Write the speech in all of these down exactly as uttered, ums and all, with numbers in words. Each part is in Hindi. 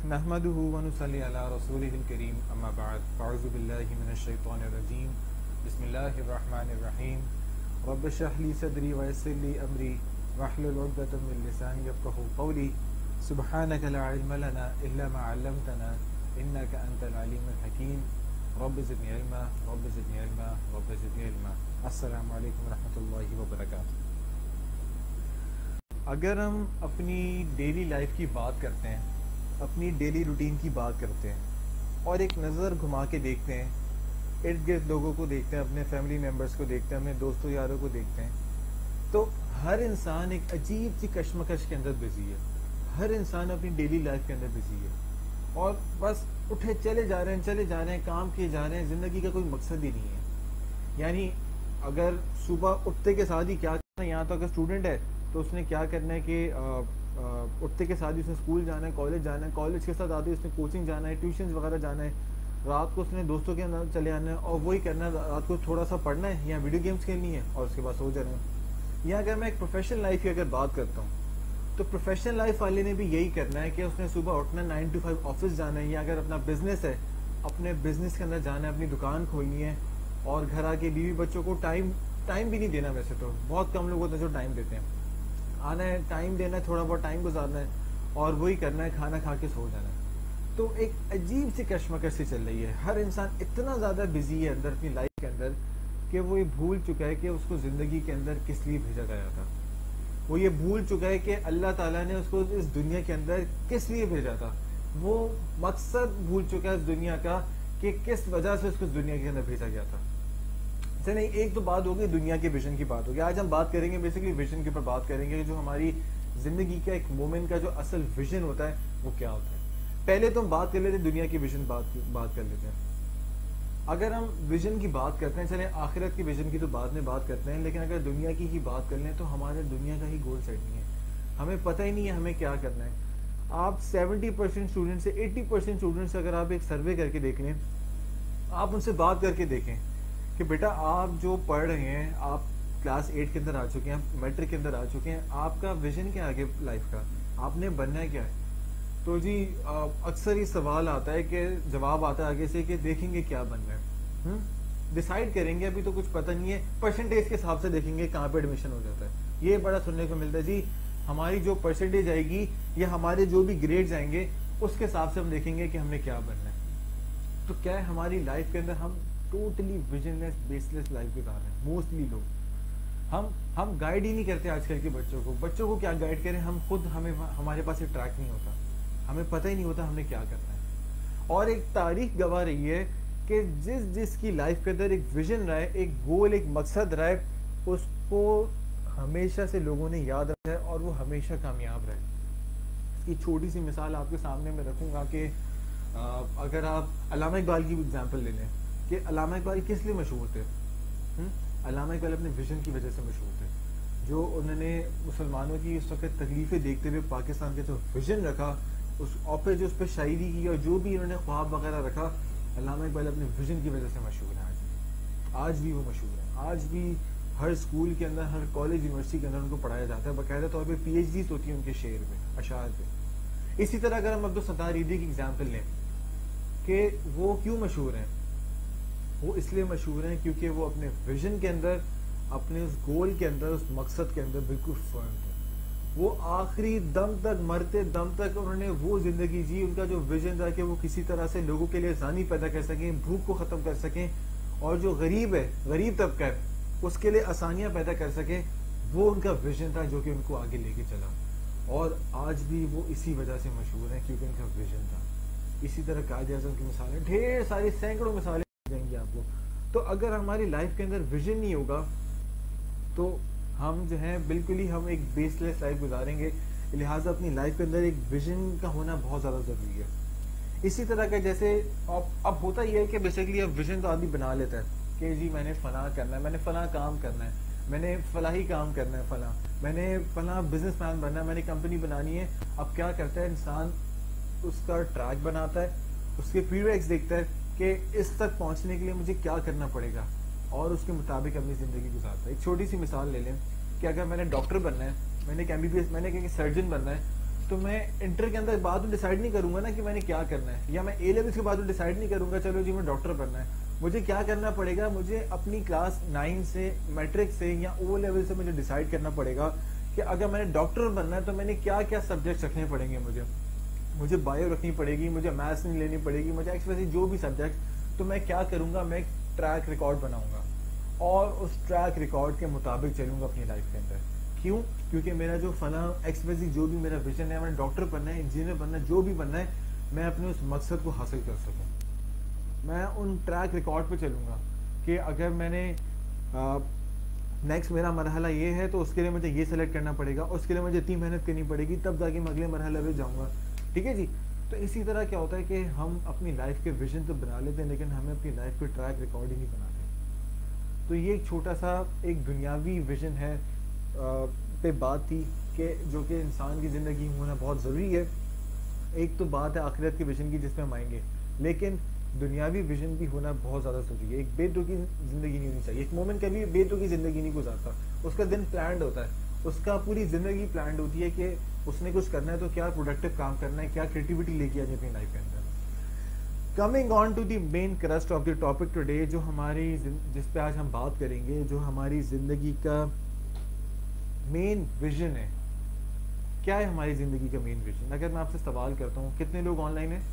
नहमदुहु व नुसल्ली अला रसूलिहिल करीम अम्मा बाद फ़अऊज़ु बिल्लाहि मिनश शैतानिर रजीम बिस्मिल्लाहिर रहमानिर रहीम रब्बि इश्रह ली सदरी व यस्सिर ली अमरी वहलुल उक़दतम मिन लिसानी यफ़क़हू क़ौली सुब्हानका ला इल्मा लना इल्ला मा अल्लमतना इन्नका अंतल अलीमुल हकीम रब्बि ज़िदनी इल्मा रब्बि ज़िदनी इल्मा रब्बि ज़िदनी इल्मा। अस्सलामु अलैकुम रहमतुल्लाहि व बरकातुहू। अगर हम अपनी डेली लाइफ की बात करते हैं, अपनी डेली रूटीन की बात करते हैं और एक नज़र घुमा के देखते हैं, इर्द गिर्द लोगों को देखते हैं, अपने फैमिली मेम्बर्स को देखते हैं, अपने दोस्तों यारों को देखते हैं, तो हर इंसान एक अजीब सी कश्मकश के अंदर बिजी है। हर इंसान अपनी डेली लाइफ के अंदर बिजी है और बस उठे चले जा रहे हैं चले जा रहे हैं काम किए जा रहे हैं। ज़िंदगी का कोई मकसद ही नहीं है। यानी अगर सुबह उठते के साथ ही क्या करना है, यहाँ तो अगर स्टूडेंट है तो उसने क्या करना है कि उठते के साथ ही उसने स्कूल जाना है, कॉलेज जाना है, कॉलेज के साथ आते उसने कोचिंग जाना है, ट्यूशन वगैरह जाना है, रात को उसने दोस्तों के अंदर चले आना है और वही करना है, रात को थोड़ा सा पढ़ना है या वीडियो गेम्स खेलनी है और उसके बाद सो जाना है। या अगर मैं एक प्रोफेशनल लाइफ की अगर बात करता हूँ तो प्रोफेशनल लाइफ वाले ने भी यही करना है कि उसने सुबह उठना, नाइन टू फाइव ऑफिस जाना है, या अगर अपना बिजनेस है अपने बिजनेस के अंदर जाना है, अपनी दुकान खोलनी है और घर आके बीवी बच्चों को टाइम टाइम भी नहीं देना। वैसे तो बहुत कम लोग होते हैं जो टाइम देते हैं। आना है, टाइम देना है, थोड़ा बहुत टाइम गुजारना है और वही करना है, खाना खा के सो जाना है। तो एक अजीब सी कश्मकश सी चल रही है। हर इंसान इतना ज़्यादा बिजी है अंदर अपनी लाइफ के अंदर कि वो ये भूल चुका है कि उसको ज़िंदगी के अंदर किस लिए भेजा गया था। वो ये भूल चुका है कि अल्लाह ताला ने उसको इस दुनिया के अंदर किस लिए भेजा था। वो मकसद भूल चुका है इस दुनिया का कि किस वजह से उसको इस दुनिया के अंदर भेजा गया था। चलिए, एक तो बात होगी दुनिया के विजन की बात होगी। आज हम बात करेंगे बेसिकली विजन के ऊपर बात करेंगे, जो हमारी जिंदगी का एक मोमेंट का जो असल विजन होता है वो क्या होता है। पहले तो हम बात कर लेते हैं दुनिया की विजन बात बात कर लेते हैं। अगर हम विजन की बात करते हैं, चले आखिरत की विजन की तो बाद में बात करते हैं, लेकिन अगर दुनिया की ही बात कर लें तो हमारे दुनिया का ही गोल सेट नहीं है। हमें पता ही नहीं है हमें क्या करना है। आप सेवेंटी परसेंट स्टूडेंट से एट्टी परसेंट स्टूडेंट से अगर आप एक सर्वे करके देख लें, आप उनसे बात करके देखें कि बेटा आप जो पढ़ रहे हैं, आप क्लास एट के अंदर आ चुके हैं, आप मैट्रिक के अंदर आ चुके हैं, आपका विजन क्या है आगे लाइफ का, आपने बनना है क्या है। तो जी अक्सर ये सवाल आता है कि जवाब आता है आगे से कि देखेंगे क्या बनना है, डिसाइड करेंगे, अभी तो कुछ पता नहीं है, परसेंटेज के हिसाब से देखेंगे कहाँ पे एडमिशन हो जाता है। ये बड़ा सुनने को मिलता है जी, हमारी जो परसेंटेज आएगी या हमारे जो भी ग्रेड्स आएंगे उसके हिसाब से हम देखेंगे कि हमें क्या बनना है। तो क्या है, हमारी लाइफ के अंदर हम टोटली विजनलेस बेसलेस लाइफ गुजार रहे हैं। मोस्टली लोग हम हम गाइड ही नहीं करते आजकल के बच्चों को। बच्चों को क्या गाइड करें, हम खुद हमें हमारे पास एक ट्रैक नहीं होता, हमें पता ही नहीं होता हमने क्या करना है। और एक तारीख गवाह रही है कि जिस जिसकी लाइफ के अंदर एक विजन रहा है, एक गोल, एक मकसद रहा है, उसको हमेशा से लोगों ने याद रखा है और वो हमेशा कामयाब रहे। इसकी छोटी सी मिसाल आपके सामने मैं रखूंगा कि अगर आप अल्लामा इकबाल की एग्जाम्पल ले लें कि अल्लामा इकबाल किस लिए मशहूर थे। अल्लामा इकबाल अपने विजन की वजह से मशहूर थे। जो उन्होंने मुसलमानों की उस वक्त तकलीफें देखते हुए पाकिस्तान के जो विजन रखा, उस और पे जो उस पर शायरी की और जो भी उन्होंने ख्वाब वगैरह रखा, अल्लामा इकबाल अपने विजन की वजह से मशहूर है। आज भी आज भी वो मशहूर है। आज भी हर स्कूल के अंदर, हर कॉलेज यूनिवर्सिटी के अंदर उनको पढ़ाया जाता है। बाकायदा तौर पर पी एच डीज होती है उनके शेर पे, अशार पे। इसी तरह अगर हम अब्दुल सत्तार ईदी की एग्जाम्पल लें कि वो क्यों मशहूर हैं, वो इसलिए मशहूर हैं क्योंकि वो अपने विजन के अंदर, अपने उस गोल के अंदर, उस मकसद के अंदर बिल्कुल फर्म थे। वो आखिरी दम तक, मरते दम तक उन्होंने वो जिंदगी जी। उनका जो विजन था कि वो किसी तरह से लोगों के लिए आसानी पैदा कर सकें, भूख को खत्म कर सकें और जो गरीब है, गरीब तबका है, उसके लिए आसानियां पैदा कर सकें, वो उनका विजन था जो कि उनको आगे लेके चला। और आज भी वो इसी वजह से मशहूर है क्योंकि उनका विजन था। इसी तरह कायद आज़म की मिसालें, ढेर सारी सैकड़ों मिसालें देंगे आपको। तो अगर हमारी लाइफ के अंदर विजन नहीं होगा तो हम जो है बिल्कुल ही हम एक बेसलेस लाइफ गुजारेंगे। लिहाजा अपनी लाइफ के अंदर एक विजन का होना बहुत ज़्यादा ज़रूरी है। इसी तरह का जैसे अब अब होता यह है कि बेसिकली अब विजन तो आदमी बना लेता है कि जी मैंने फला करना है, मैंने फला काम करना है, मैंने फला ही काम करना है, फला मैंने फला बिजनेस मैन बनना है, मैंने कंपनी बनानी है। अब क्या करता है इंसान, उसका ट्रैक बनाता है, उसके प्रीरेक्स देखता है कि इस तक पहुंचने के लिए मुझे क्या करना पड़ेगा और उसके मुताबिक अपनी ज़िंदगी गुजारता है। एक छोटी सी मिसाल ले लें कि अगर मैंने डॉक्टर बनना है, मैंने एक एम बी बी एस, मैंने एक सर्जन बनना है, तो मैं इंटर के अंदर बाद में डिसाइड नहीं करूंगा ना कि मैंने क्या करना है, या मैं ए लेवल के बाद डिसाइड नहीं करूंगा चलो जी मैं डॉक्टर बनना है। मुझे क्या करना पड़ेगा, मुझे अपनी क्लास नाइन से, मैट्रिक से या ओ लेवल से मुझे डिसाइड करना पड़ेगा कि अगर मैंने डॉक्टर बनना है तो मैंने क्या क्या सब्जेक्ट रखने पड़ेंगे। मुझे मुझे बायो रखनी पड़ेगी, मुझे मैथ्स नहीं लेनी पड़ेगी, मुझे एक्सपेशली जो भी सब्जेक्ट। तो मैं क्या करूंगा, मैं एक ट्रैक रिकॉर्ड बनाऊंगा और उस ट्रैक रिकॉर्ड के मुताबिक चलूंगा अपनी लाइफ के अंदर। क्यों? क्योंकि मेरा जो फला एक्सपेशली जो भी मेरा विजन है, मैंने डॉक्टर बनना है, इंजीनियर बनना है, जो भी बनना है, मैं अपने उस मकसद को हासिल कर सकूं। मैं उन ट्रैक रिकॉर्ड पे चलूंगा कि अगर मैंने नेक्स्ट मेरा मरहला ये है तो उसके लिए मुझे ये सेलेक्ट करना पड़ेगा, उसके लिए मुझे इतनी मेहनत करनी पड़ेगी, तब जाके मैं अगले मरहले पे जाऊँगा। ठीक है जी। तो इसी तरह क्या होता है कि हम अपनी लाइफ के विजन तो बना लेते हैं, लेकिन हमें अपनी लाइफ के ट्रैक रिकॉर्ड ही नहीं बनाते। तो ये एक छोटा सा एक दुनियावी विजन है आ, पे बात थी कि जो कि इंसान की ज़िंदगी में होना बहुत ज़रूरी है। एक तो बात है आखिरत के विजन की जिसमें हम आएंगे, लेकिन दुनियावी विजन भी होना बहुत ज़्यादा ज़रूरी है। एक बेतुकी ज़िंदगी नहीं होनी चाहिए। एक मोमेंट कभी बेतुकी ज़िंदगी नहीं गुजारता, उसका दिन प्लान्ड होता है, उसका पूरी ज़िंदगी प्लान्ड होती है कि उसने कुछ करना है तो क्या प्रोडक्टिव काम करना है, क्या क्रिएटिविटी लेके आनी अपनी लाइफ के अंदर। Coming on to the main crux of the topic today, जो हमारी जिस पे आज हम बात करेंगे, जो हमारी ज़िंदगी का मेन विजन है। क्या है हमारी ज़िंदगी का मेन विजन? अगर मैं आपसे सवाल करता हूँ, कितने लोग ऑनलाइन हैं?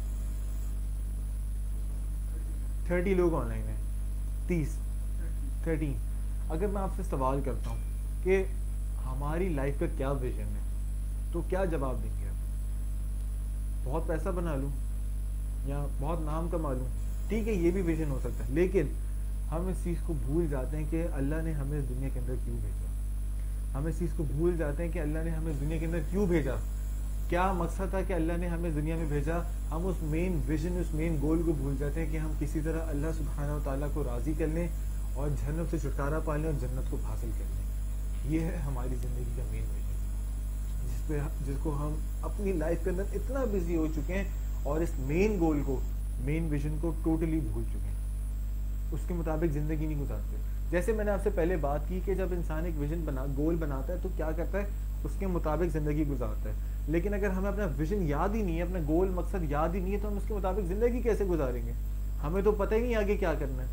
थर्टी लोग ऑनलाइन हैं, तीस, थर्टीन। अगर मैं आपसे सवाल करता हूँ कि हमारी लाइफ का क्या विजन है, तो क्या जवाब देंगे आप? बहुत पैसा बना लूँ या बहुत नाम कमा लूँ? ठीक है, ये भी विजन हो सकता है, लेकिन हम इस चीज़ को भूल जाते हैं कि अल्लाह ने हमें इस दुनिया के अंदर क्यों भेजा। हम इस चीज़ को भूल जाते हैं कि अल्लाह ने हमें इस दुनिया के अंदर क्यों भेजा, क्या मकसद था कि अल्लाह ने हमें दुनिया में भेजा। हम उस मेन विजन, उस मेन गोल को भूल जाते हैं कि हम किसी तरह अल्लाह सुब्हानहू व तआला को राज़ी कर लें और जहन्नम से छुटकारा पा लें और जन्नत को हासिल कर लें। ये है हमारी ज़िंदगी का मेन विजन, जिस पे जिसको हम अपनी लाइफ के अंदर इतना बिजी हो चुके हैं और इस मेन गोल को, मेन विजन को टोटली भूल चुके हैं। उसके मुताबिक ज़िंदगी नहीं गुजारते। जैसे मैंने आपसे पहले बात की कि जब इंसान एक विजन बना गोल बनाता है तो क्या करता है, उसके मुताबिक ज़िंदगी गुजारता है। लेकिन अगर हमें अपना विजन याद ही नहीं है, अपना गोल मकसद याद ही नहीं है, तो हम उसके मुताबिक ज़िंदगी कैसे गुजारेंगे? हमें तो पता ही नहीं आगे क्या करना है।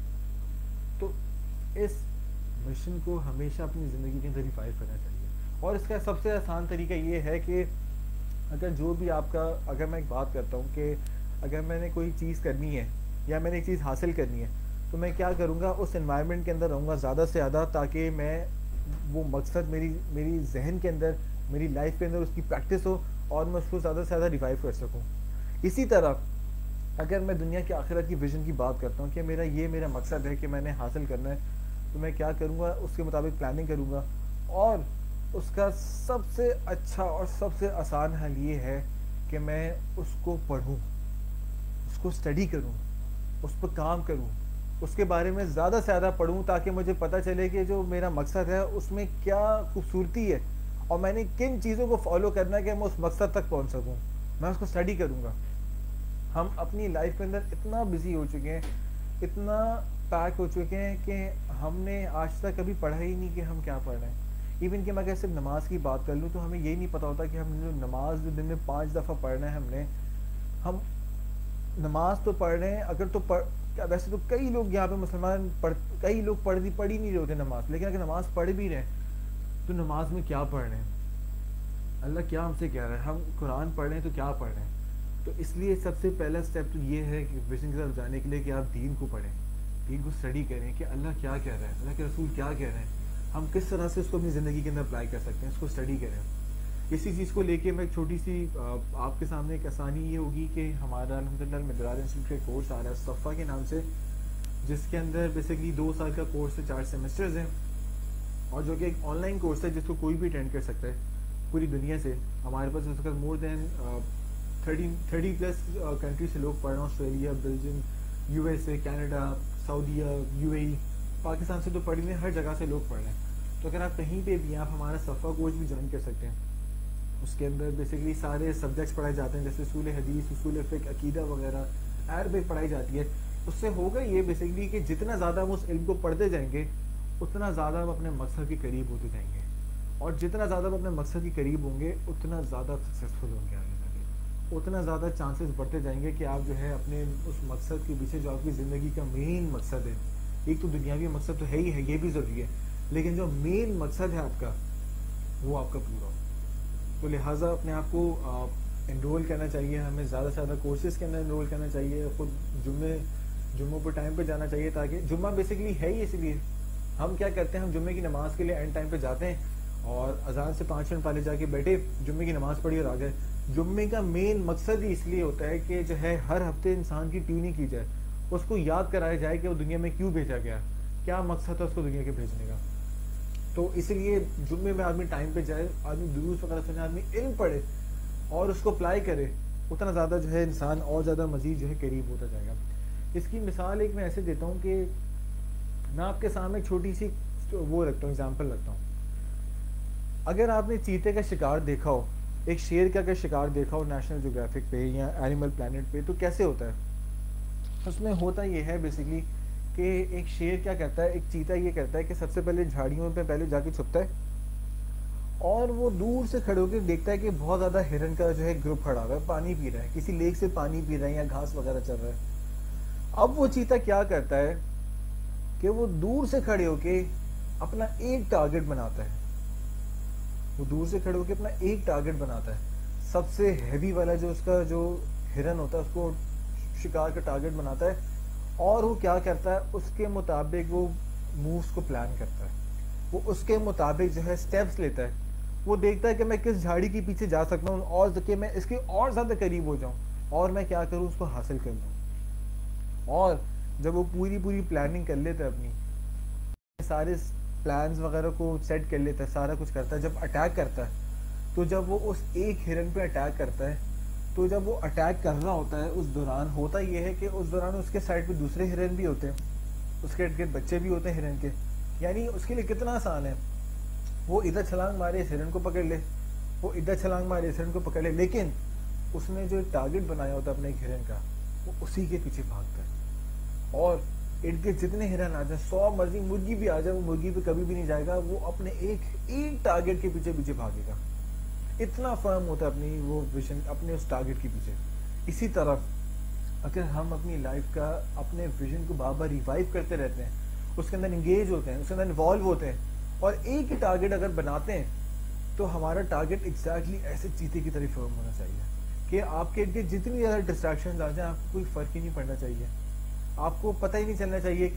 तो इस मिशन को हमेशा अपनी ज़िंदगी के अंदर रिवाइव करना चाहिए। और इसका सबसे आसान तरीका ये है कि अगर जो भी आपका, अगर मैं एक बात करता हूँ कि अगर मैंने कोई चीज़ करनी है या मैंने एक चीज़ हासिल करनी है, तो मैं क्या करूँगा, उस एनवायरनमेंट के अंदर रहूँगा ज़्यादा से ज़्यादा, ताकि मैं वो मकसद मेरी मेरी जहन के अंदर, मेरी लाइफ के अंदर उसकी प्रैक्टिस हो और मैं उसको ज़्यादा से ज़्यादा रिवाइव कर सकूँ। इसी तरह अगर मैं दुनिया की आखिरत की विजन की बात करता हूँ कि मेरा ये मेरा मकसद है कि मैंने हासिल करना है, तो मैं क्या करूँगा, उसके मुताबिक प्लानिंग करूँगा। और उसका सबसे अच्छा और सबसे आसान हल ये है कि मैं उसको पढ़ूँ, उसको स्टडी करूँ, उस पर काम करूँ, उसके बारे में ज़्यादा से ज़्यादा पढूं, ताकि मुझे पता चले कि जो मेरा मकसद है उसमें क्या खूबसूरती है और मैंने किन चीज़ों को फॉलो करना है कि मैं उस मकसद तक पहुंच सकूं। मैं उसको स्टडी करूंगा। हम अपनी लाइफ के अंदर इतना बिजी हो चुके हैं, इतना पैक हो चुके हैं कि हमने आज तक कभी पढ़ा ही नहीं कि हम क्या पढ़ रहे हैं। इवन कि मैं अगर सिर्फ नमाज की बात कर लूँ तो हमें यही नहीं पता होता कि हमने जो नमाज जो दिन में पाँच दफ़ा पढ़ना है, हमने हम नमाज तो पढ़ रहे हैं, अगर तो पढ़ क्या, वैसे तो कई लोग यहाँ पे मुसलमान पढ़ कई लोग पढ़ भी पढ़ ही नहीं रहे होते नमाज, लेकिन अगर नमाज पढ़ भी रहे हैं तो नमाज में क्या पढ़ रहे हैं, अल्लाह क्या हमसे कह रहा है, हम कुरान पढ़ रहे हैं तो क्या पढ़ रहे हैं। तो इसलिए सबसे पहला स्टेप तो ये है कि विजन की तरफ जाने के लिए कि आप दीन को पढ़ें, दीन को स्टडी करें कि अल्लाह क्या कह रहा है, अल्लाह के रसूल क्या कह रहे हैं, हम किस तरह से उसको अपनी ज़िंदगी के अंदर अप्लाई कर सकते हैं, उसको स्टडी करें। इसी चीज़ को लेके मैं एक छोटी सी आपके सामने एक आसानी ये होगी कि हमारा अल्हम्दुलिल्लाह मदरार इंस्टीट्यूट का कोर्स आ रहा है सफ़ा के नाम से, जिसके अंदर बेसिकली दो साल का कोर्स है, चार सेमेस्टर्स हैं, और जो कि एक ऑनलाइन कोर्स है जिसको कोई भी अटेंड कर सकता है पूरी दुनिया से। हमारे पास उसका more than thirty thirty plus country से लोग पढ़ रहे हैं, ऑस्ट्रेलिया, बेल्जियम, यूएसए, कनाडा, सऊदीया, यूएई, पाकिस्तान से तो पढ़ रहे हैं, हर जगह से लोग पढ़ रहे हैं। तो अगर आप कहीं पे भी, आप हमारा सफ़ा कोर्स भी ज्वाइन कर सकते हैं। उसके अंदर बेसिकली सारे सब्जेक्ट्स पढ़ाए जाते हैं, जैसे उसूल हदीस, उसूल फ़िक़्ह, अकीदा वगैरह, अरबिक पढ़ाई जाती है। उससे होगा ये बेसिकली कि जितना ज़्यादा हम उस इल्म को पढ़ते जाएंगे, उतना ज़्यादा हम अपने मकसद के करीब होते जाएंगे। और जितना ज़्यादा वो अपने मकसद के करीब होंगे उतना ज़्यादा सक्सेसफुल होंगे आगे जाके, उतना ज़्यादा चांसेस बढ़ते जाएंगे कि आप जो है अपने उस मकसद के पीछे, जो आपकी ज़िंदगी का मेन मकसद है, एक तो दुनियावी मकसद तो है ही है, ये भी ज़रूरी है, लेकिन जो मेन मकसद है आपका वो आपका पूरा हो। तो लिहाजा अपने आप को इनरोल करना चाहिए, हमें ज़्यादा से ज़्यादा कोर्सेज़ के अंदर इनरोल करना चाहिए, खुद जुम्मे जुम्मों पर टाइम पे जाना चाहिए, ताकि जुम्मा बेसिकली है ही इसलिए, हम क्या करते हैं, हम जुम्मे की नमाज़ के लिए एंड टाइम पे जाते हैं और अजान से पाँच मिनट पहले जाके बैठे, जुम्मे की नमाज़ पढ़ी और आ गए। जुम्मे का मेन मकसद ही इसलिए होता है कि जो है हर हफ्ते इंसान की ट्यूनिंग की जाए, उसको याद कराया जाए कि वो दुनिया में क्यों भेजा गया, क्या मकसद है उसको दुनिया के भेजने का। तो इसलिए जुम्मे में आदमी टाइम पे जाए, आदमी दुरूस वगैरह सुने, आदमी इल्म पढ़े और उसको अप्लाई करे, उतना ज़्यादा जो है इंसान और ज़्यादा मज़ीद जो है करीब होता जाएगा। इसकी मिसाल एक मैं ऐसे देता हूँ कि मैं आपके सामने एक छोटी सी वो रखता हूँ, एग्जाम्पल रखता हूँ। अगर आपने चीते का शिकार देखा हो, एक शेर का अगर शिकार देखा हो नेशनल ज्योग्राफिक पे या एनिमल प्लैनेट पे, तो कैसे होता है? उसमें होता ये है बेसिकली कि एक शेर क्या करता है, एक चीता ये करता है कि सबसे पहले झाड़ियों पे पहले जाके छुपता है और वो दूर से खड़े होकर देखता है कि बहुत ज़्यादा हिरन का जो है ग्रुप खड़ा हुआ है, पानी पी रहा है, किसी लेक से पानी पी रहे हैं या घास वगैरह चल रहा है। अब वो चीता क्या करता है कि वो दूर से खड़े होके अपना एक टारगेट बनाता है, वो दूर से खड़े होके अपना एक टारगेट बनाता है, सबसे हैवी वाला जो उसका जो हिरन होता है उसको शिकार का टारगेट बनाता है, और वो क्या करता है उसके मुताबिक वो मूव्स को प्लान करता है, वो उसके मुताबिक जो है स्टेप्स लेता है, वो देखता है कि मैं किस झाड़ी के पीछे जा सकता हूँ और कि मैं इसके और ज़्यादा करीब हो जाऊँ और मैं क्या करूँ उसको हासिल कर लूँ। और जब वो पूरी पूरी प्लानिंग कर लेता है, अपनी सारे प्लान्स वगैरह को सेट कर लेता है, सारा कुछ करता है, जब अटैक करता है तो जब वो उस एक हिरन पे अटैक करता है, तो जब वो अटैक कर रहा होता है उस दौरान होता ये है कि उस दौरान उसके साइड पे दूसरे हिरन भी होते हैं, उसके इर्द गिर्द बच्चे भी होते हैं हिरन के, यानी उसके लिए कितना आसान है, वो इधर छलांग मारे इस हिरन को पकड़ ले, वो इधर छलांग मारे इस हिरन को पकड़ ले, लेकिन उसने जो टारगेट बनाया होता है अपने एक हिरन का, वो उसी के पीछे भागता है। और इर्द गिर्द जितने हिरन आ जाए, सौ मर्जी मुर्गी भी आ जाए, वो मुर्गी पे कभी भी नहीं जाएगा, वो अपने एक एक टारगेट के पीछे पीछे भागेगा, इतना फर्म होता है अपनी वो विजन, अपने उस टारगेट के पीछे। इसी तरह अगर हम अपनी लाइफ का अपने विजन को बार बार रिवाइव करते रहते हैं, उसके अंदर इंगेज होते हैं, उसके अंदर इन्वॉल्व होते हैं और एक ही टारगेट अगर बनाते हैं, तो हमारा टारगेट एग्जैक्टली ऐसे चीते की तरह फर्म होना चाहिए कि आपके इर्द गिर्द जितनी ज़्यादा डिस्ट्रैक्शन आ जाए आपको कोई फ़र्क ही नहीं पड़ना चाहिए, आपको पता ही नहीं चलना चाहिए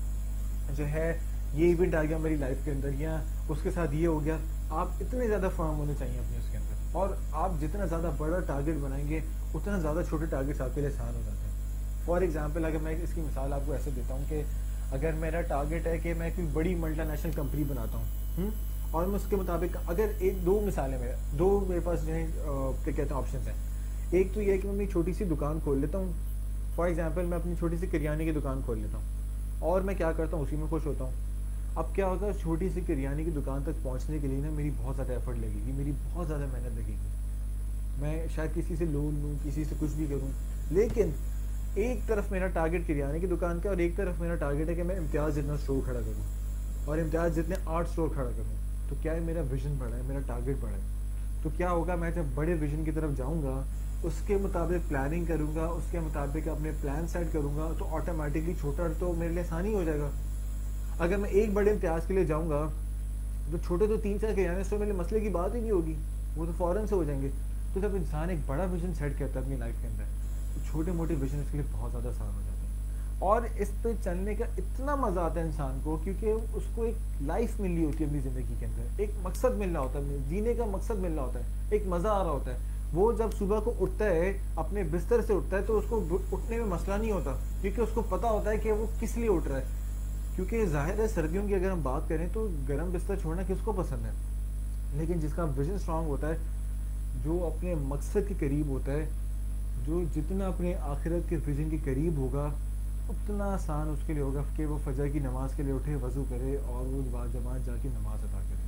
कि जो है ये इवेंट आ गया मेरी लाइफ के अंदर या उसके साथ ये हो गया। आप इतने ज़्यादा फर्म होने चाहिए अपने उसके अंदर, और आप जितना ज़्यादा बड़ा टारगेट बनाएंगे उतना ज़्यादा छोटे टारगेट्स आपके लिए आसान हो जाते हैं। फॉर एग्जांपल अगर मैं इसकी मिसाल आपको ऐसे देता हूँ कि अगर मेरा टारगेट है कि मैं कोई बड़ी मल्टीनेशनल कंपनी बनाता हूँ और मैं उसके मुताबिक, अगर एक दो मिसालें मेरे दो मेरे पास जो है क्या कहते हैं ऑप्शन हैं, एक तो ये है कि मैं अपनी छोटी सी दुकान खोल लेता हूँ, फॉर एग्जाम्पल मैं अपनी छोटी सी करियाने की दुकान खोल लेता हूँ और मैं क्या करता हूँ उसी में खुश होता हूँ। अब क्या होगा, छोटी सी करियाने की दुकान तक पहुँचने के लिए ना मेरी बहुत ज़्यादा एफर्ट लगेगी, मेरी बहुत ज़्यादा मेहनत लगेगी, मैं शायद किसी से लोन लूँ, किसी से कुछ भी करूँ, लेकिन एक तरफ मेरा टारगेट किराने की दुकान का और एक तरफ मेरा टारगेट है कि मैं इम्तियाज़ जितना स्टोर खड़ा करूँ और इम्तियाज़ जितने आठ स्टोर खड़ा करूँ, तो क्या है मेरा विजन बढ़ा है, मेरा टारगेट बढ़ा है। तो क्या होगा, मैं जब बड़े विजन की तरफ जाऊँगा उसके मुताबिक प्लानिंग करूँगा, उसके मुताबिक अपने प्लान सेट करूँगा, तो ऑटोमेटिकली छोटा तो मेरे लिए आसानी हो जाएगा। अगर मैं एक बड़े इम्तियाज़ के लिए जाऊँगा तो छोटे तो तीन चार किराने स्टोर मेरे मसले की बात ही नहीं होगी, वो तो फ़ौरन से हो जाएंगे। तो जब इंसान एक बड़ा विजन सेट करता है अपनी लाइफ के अंदर, तो छोटे मोटे विजन इसके लिए बहुत ज़्यादा आसान हो जाते हैं और इस पे चलने का इतना मज़ा आता है इंसान को, क्योंकि उसको एक लाइफ मिल रही होती है अपनी ज़िंदगी के अंदर, एक मकसद मिल रहा होता है, जीने का मकसद मिल रहा होता है, एक मज़ा आ रहा होता है। वो जब सुबह को उठता है, अपने बिस्तर से उठता है, तो उसको उठने में मसला नहीं होता, क्योंकि उसको पता होता है कि वो किस लिए उठ रहा है। क्योंकि जाहिर है सर्दियों की अगर हम बात करें तो गर्म बिस्तर छोड़ना किसको पसंद है, लेकिन जिसका विजन स्ट्रांग होता है, जो अपने मकसद के करीब होता है, जो जितना अपने आखिरत के विजन के करीब होगा उतना आसान उसके लिए होगा कि वो फजर की नमाज़ के लिए उठे, वज़ू करे और वो जमात जाके नमाज अदा करे।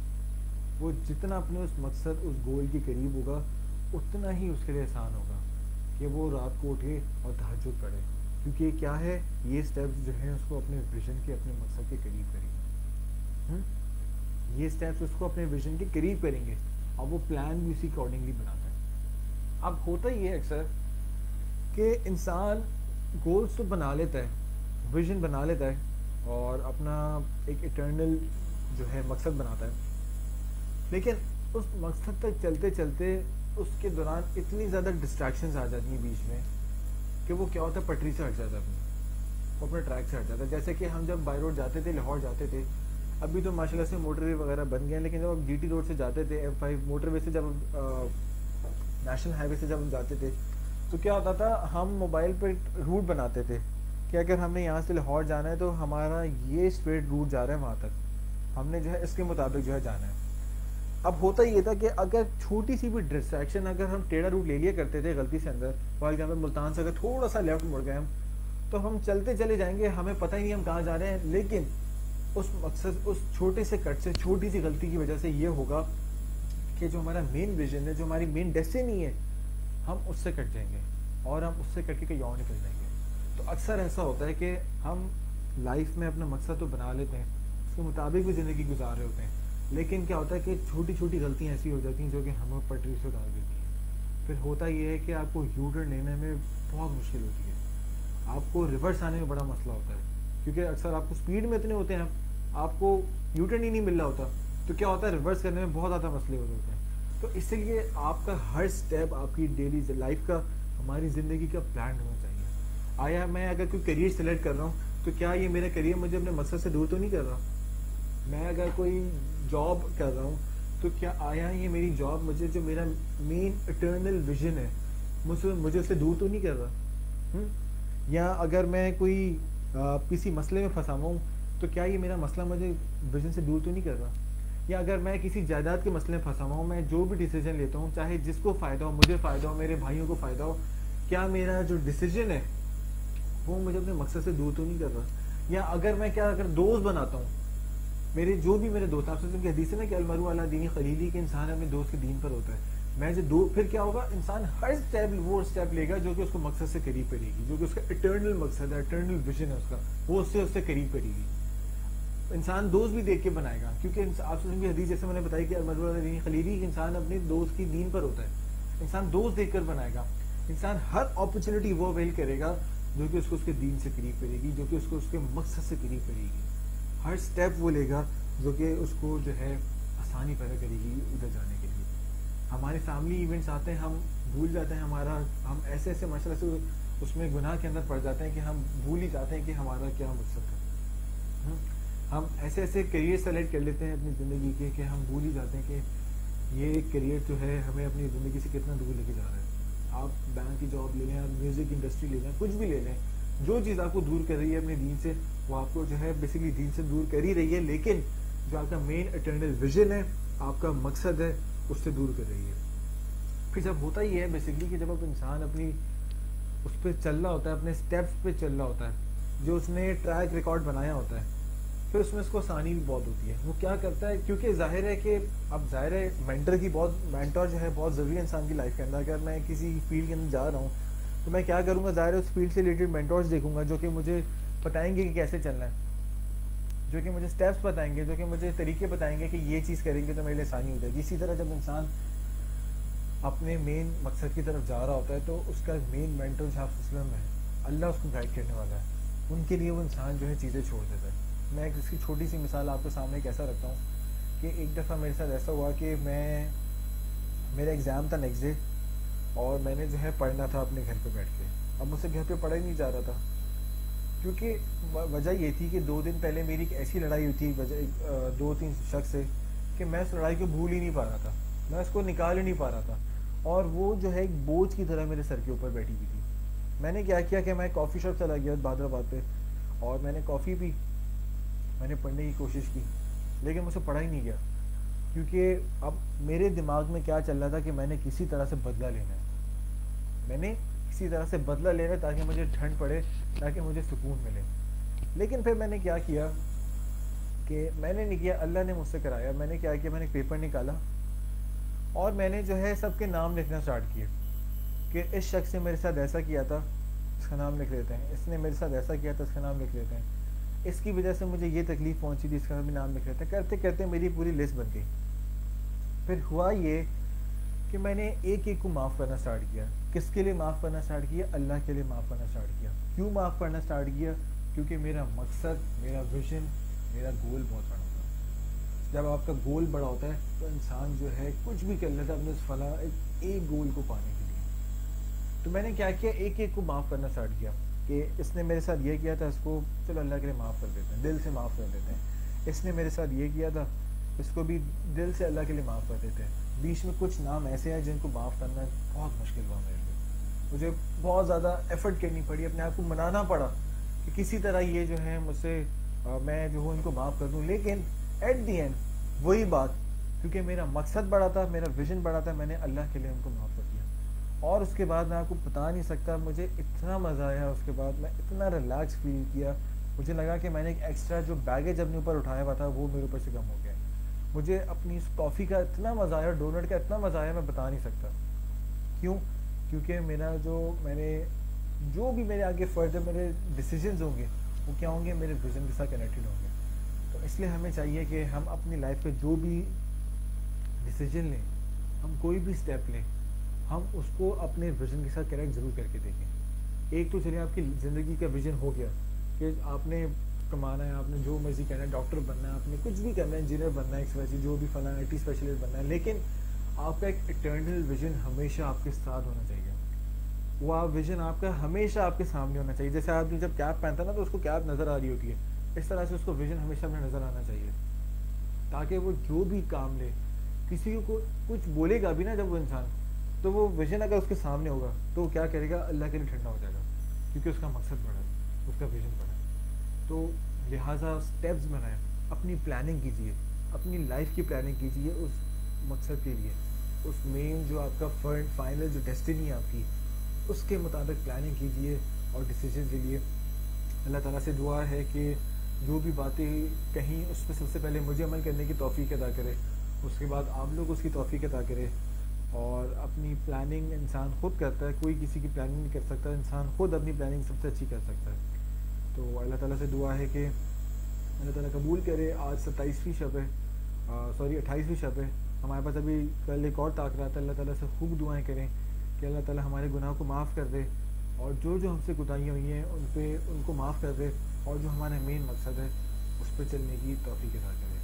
वो जितना अपने उस मकसद, उस गोल के करीब होगा, उतना ही उसके लिए आसान होगा कि वो रात को उठे और तहज्जुद पढ़े, क्योंकि क्या है, ये स्टेप्स जो हैं उसको अपने विजन के, अपने मकसद के करीब करेंगे। ये स्टेप्स उसको अपने विजन के करीब करेंगे, और वो प्लान भी उसी अकॉर्डिंगली बनाता है। अब होता ही है अक्सर कि इंसान गोल्स तो बना लेता है, विजन बना लेता है, और अपना एक इटर्नल जो है मकसद बनाता है, लेकिन उस मकसद तक चलते चलते उसके दौरान इतनी ज़्यादा डिस्ट्रैक्शंस आ जाती हैं बीच में कि वो क्या होता है, पटरी से हट जाता है, अपनी वो अपने ट्रैक से हट जाता है। जैसे कि हम जब बाई रोड जाते थे, लाहौर जाते थे, अभी तो माशाल्लाह से मोटरवे वगैरह बन गए हैं, लेकिन जब हम जीटी रोड से जाते थे, एम फाइव मोटरवे से, जब नेशनल हाईवे से जब हम जाते थे, तो क्या होता था, हम मोबाइल पे रूट बनाते थे कि अगर हमने यहाँ से लाहौर जाना है तो हमारा ये स्ट्रेट रूट जा रहा है वहाँ तक, हमने जो है इसके मुताबिक जो है जाना है। अब होता ये था कि अगर छोटी सी भी डिस्ट्रैक्शन, अगर हम टेढ़ा रूट ले लिया करते थे गलती से अंदर, फॉर एग्जाम्पल मुल्तान से अगर थोड़ा सा लेफ्ट मुड़ गए हम, तो हम चलते चले जाएंगे, हमें पता ही नहीं हम कहाँ जा रहे हैं, लेकिन उस मकसद, उस छोटे से कट से, छोटी सी गलती की वजह से ये होगा कि जो हमारा मेन विजन है, जो हमारी मेन डेस्टिनी है, हम उससे कट जाएंगे और हम उससे कट के कहीं और निकल जाएंगे। तो अक्सर ऐसा होता है कि हम लाइफ में अपना मकसद तो बना लेते हैं, उसके मुताबिक भी ज़िंदगी गुजार रहे होते हैं, लेकिन क्या होता है कि छोटी छोटी गलतियाँ ऐसी हो जाती हैं जो कि हमें पटरी से उतार देती हैं। फिर होता ये है कि आपको यू टर्न लेने में बहुत मुश्किल होती है, आपको रिवर्स आने में बड़ा मसला होता है, क्योंकि अक्सर आपको स्पीड में इतने होते हैं, आपको यू टर्न ही नहीं मिल रहा होता, तो क्या होता है, रिवर्स करने में बहुत ज़्यादा मसले हो जाते हैं। तो इसलिए आपका हर स्टेप आपकी डेली लाइफ का, हमारी ज़िंदगी का प्लान होना चाहिए। आया मैं अगर कोई करियर सेलेक्ट कर रहा हूँ, तो क्या ये मेरा करियर मुझे अपने मकसद से दूर तो नहीं कर रहा? मैं अगर कोई जॉब कर रहा हूँ, तो क्या आया ये मेरी जॉब मुझे, जो मेरा मेन इटर्नल विजन है, मुझसे मुझे उससे दूर तो नहीं कर रहा? हुँ? या अगर मैं कोई आ, किसी मसले में फंसा हुआ हूँ, तो क्या ये मेरा मसला मुझे विजन से दूर तो नहीं कर रहा? या अगर मैं किसी जायदाद के मसले में फंसा हुआ हूँ, मैं जो भी डिसीजन लेता हूँ, चाहे जिसको फ़ायदा हो, मुझे फ़ायदा हो, मेरे भाइयों को फ़ायदा हो, क्या मेरा जो डिसीजन है वो मुझे अपने मकसद से दूर तो नहीं कर रहा? या अगर मैं क्या अगर दोस्त बनाता हूँ, मेरे जो भी मेरे दोस्त, आपसे उनकी हदीस है ना कि अलमरु अला दीनी खलीली, के इंसान अपने दोस्त के दीन पर होता है। मैं जो दो, फिर क्या होगा, इंसान हर स्टेप वो स्टेप लेगा जो कि उसको मकसद से करीब करेगी, जो कि उसका इटर्नल मकसद है, इटर्नल विजन है उसका, वो उससे उससे करीब करेगी। इंसान दोस्त भी देख के बनाएगा, क्योंकि आपसे उनकी हदीस जैसे मैंने बताई कि अलमरु अला दीनी खलीली, इंसान अपने दोस्त की दीन पर होता है। इंसान दोस्त देख कर बनाएगा, इंसान हर अपॉर्चुनिटी वो अवेल करेगा जो कि उसको उसके दीन से करीब करेगी, जो कि उसको उसके मकसद से करीब करेगी। हर स्टेप वो लेगा जो कि उसको जो है आसानी पैदा करेगी उधर जाने के लिए। हमारे फैमिली इवेंट्स आते हैं, हम भूल जाते हैं हमारा, हम ऐसे ऐसे माशाल्लाह से उसमें गुनाह के अंदर पड़ जाते हैं कि हम भूल ही जाते हैं कि हमारा क्या मकसद है। हम ऐसे ऐसे करियर सेलेक्ट कर लेते हैं अपनी ज़िंदगी के कि हम भूल ही जाते हैं कि ये करियर जो है हमें अपनी ज़िंदगी से कितना दूर लेके जा रहा है। आप बैंक की जॉब ले लें, आप म्यूज़िक इंडस्ट्री ले लें, कुछ भी ले लें, जो चीज़ आपको दूर कर रही है अपने दीन से, वो आपको जो है बेसिकली दीन से दूर कर ही रही है, लेकिन जो आपका मेन इटर्नल विजन है, आपका मकसद है, उससे दूर कर रही है। फिर जब होता ही है बेसिकली कि जब आप इंसान अपनी उस पर चल रहा होता है, अपने स्टेप्स पे चल रहा होता है, जो उसने ट्रैक रिकॉर्ड बनाया होता है, फिर उसमें उसको आसानी भी बहुत होती है। वो क्या करता है, क्योंकि जाहिर है कि अब जाहिर है मेंटर की बहुत मेंटर जो है बहुत ज़रूरी है इंसान की लाइफ के अंदर। अगर मैं किसी फील्ड के अंदर जा रहा हूँ, तो मैं क्या करूँगा, ज़ाहिर है उस फील्ड से रिलेटेड मेंटर्स देखूंगा जो कि मुझे बताएंगे कि कैसे चलना है, जो कि मुझे स्टेप्स बताएंगे, जो कि मुझे तरीके बताएंगे कि ये चीज़ करेंगे तो मेरे लिए आसानी हो जाएगी। इसी तरह जब इंसान अपने मेन मकसद की तरफ जा रहा होता है, तो उसका मेन मेंटर जो वसल्लम है, अल्लाह उसको गाइड करने वाला है, उनके लिए वो इंसान जो है चीज़ें छोड़ देता है। मैं एक इसकी छोटी सी मिसाल आपके सामने कैसा रखता हूँ कि एक दफ़ा मेरे साथ ऐसा हुआ कि मैं मेरा एग्ज़ाम था नेक्स्ट डे, और मैंने जो है पढ़ना था अपने घर पे बैठ के। अब मुझसे घर पे पढ़ा ही नहीं जा रहा था, क्योंकि वजह ये थी कि दो दिन पहले मेरी एक ऐसी लड़ाई हुई थी वजह दो तीन शख्स से कि मैं उस लड़ाई को भूल ही नहीं पा रहा था, मैं उसको निकाल ही नहीं पा रहा था, और वो जो है एक बोझ की तरह मेरे सर के ऊपर बैठी हुई थी। मैंने क्या किया कि मैं कॉफ़ी शॉप चला गया बहादुराबाद पे, और मैंने कॉफ़ी पी, मैंने पढ़ने की कोशिश की, लेकिन मुझे पढ़ा ही नहीं गया, क्योंकि अब मेरे दिमाग में क्या चल रहा था कि मैंने किसी तरह से बदला लेना है, मैंने किसी तरह से बदला लेना है ताकि मुझे ठंड पड़े, ताकि मुझे सुकून मिले। लेकिन फिर मैंने क्या किया कि मैंने नहीं किया, अल्लाह ने मुझसे कराया। मैंने क्या किया, मैंने पेपर निकाला और मैंने जो है सबके नाम लिखना स्टार्ट किए कि इस शख्स ने मेरे साथ ऐसा किया था, इसका नाम लिख लेते हैं, इसने मेरे साथ ऐसा किया था, इसका नाम लिख लेते हैं, इसकी वजह से मुझे ये तकलीफ़ पहुंची थी, इसका भी नाम लिख रहे थे। करते करते मेरी पूरी लिस्ट बन गई। फिर हुआ ये कि मैंने एक एक को माफ़ करना स्टार्ट किया। किसके लिए माफ़ करना स्टार्ट किया? अल्लाह के लिए माफ़ करना स्टार्ट किया। क्यों माफ़ करना स्टार्ट किया? क्योंकि मेरा मकसद, मेरा विजन, मेरा गोल बहुत बड़ा था। जब आपका गोल बड़ा होता है तो इंसान जो है कुछ भी कर लेता है अपने उस फला एक, एक गोल को पाने के लिए। तो मैंने क्या किया, एक एक को माफ़ करना स्टार्ट किया कि इसने मेरे साथ ये किया था, इसको चलो अल्लाह के लिए माफ़ कर देते हैं, दिल से माफ़ कर देते हैं। इसने मेरे साथ ये किया था, इसको भी दिल से अल्लाह के लिए माफ़ कर देते हैं। बीच में कुछ नाम ऐसे हैं जिनको माफ़ करना बहुत मुश्किल हुआ मेरे लिए। मुझे बहुत ज़्यादा एफर्ट करनी पड़ी, अपने आप को मनाना पड़ा कि किसी तरह ये जो है मुझसे, मैं जो हूँ इनको माफ़ कर दूँ। लेकिन एट दी एंड वही बात, क्योंकि मेरा मकसद बड़ा था, मेरा विजन बड़ा था, मैंने अल्लाह के लिए उनको माफ़ कर दिया। और उसके बाद मैं आपको बता नहीं सकता, मुझे इतना मज़ा आया। उसके बाद मैं इतना रिलैक्स फील किया। मुझे लगा कि मैंने एक एक्स्ट्रा जो बैगेज अपने ऊपर उठाया हुआ था वो मेरे ऊपर से कम हो गया। मुझे अपनी इस टॉफ़ी का इतना मज़ा आया, डोनट का इतना मज़ा आया, मैं बता नहीं सकता। क्यों? क्योंकि मेरा जो मैंने जो भी मेरे आगे फर्दर मेरे डिसीजंस होंगे वो क्या होंगे, मेरे विज़न के साथ कनेक्टेड होंगे। तो इसलिए हमें चाहिए कि हम अपनी लाइफ पे जो भी डिसीजन लें, हम कोई भी स्टेप लें, हम उसको अपने विज़न के साथ कनेक्ट ज़रूर करके देखें। एक तो चलिए आपकी ज़िंदगी का विज़न हो गया कि आपने कमाना है, आपने जो मर्जी करना है, डॉक्टर बनना है, आपने कुछ भी करना है, इंजीनियर बनना है, एक्स जो भी फला आई टी स्पेशलिस्ट बनना है। लेकिन आपका एक इटर्नल विजन हमेशा आपके साथ होना चाहिए। वो आप विजन आपका हमेशा आपके सामने होना चाहिए। जैसे आदमी जब कैप पहनता है ना तो उसको कैप नज़र आ रही होती है, इस तरह से उसको विजन हमेशा हमें नज़र आना चाहिए, ताकि वो जो भी काम ले, किसी को कुछ बोलेगा भी ना जब वो इंसान, तो वो विजन अगर उसके सामने होगा तो वो क्या करेगा, अल्लाह के लिए ठंडा हो जाएगा, क्योंकि उसका मकसद बड़ा है, उसका विजन बड़ा है। तो लिहाजा स्टेप्स बनाएं, अपनी प्लानिंग कीजिए, अपनी लाइफ की प्लानिंग कीजिए उस मकसद के लिए, उस मेन जो आपका फर्ड फाइनल जो डेस्टिनी है आपकी, उसके मुताबिक प्लानिंग कीजिए और डिसीजन के लिए। अल्लाह ताला से दुआ है कि जो भी बातें कहीं उस पर सबसे पहले मुझे अमल करने की तौफीक अदा करे, उसके बाद आप लोग उसकी तौफीक अदा करें। और अपनी प्लानिंग इंसान खुद करता है, कोई किसी की प्लानिंग नहीं कर सकता, इंसान खुद अपनी प्लानिंग सबसे अच्छी कर सकता है। तो अल्लाह ताला से दुआ है कि अल्लाह ताला कबूल करे। आज सत्ताईसवीं शब है, सॉरी अट्ठाईसवीं शब है हमारे पास, अभी कल एक और ताक रहा था। अल्लाह ताला से खूब दुआएं करें कि अल्लाह ताला हमारे गुनाह को माफ़ कर दे, और जो जो हमसे कोताहियाँ हुई हैं उन पे उनको माफ़ कर दे, और जो हमारा मेन मकसद है उस पर चलने की तौफीक अता करे।